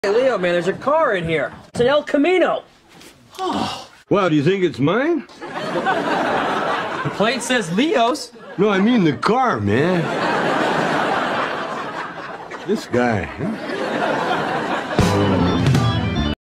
Hey, Leo, man, there's a car in here. It's an El Camino. Oh. Well, do you think it's mine? The plate says Leo's. No, I mean the car, man. This guy, huh?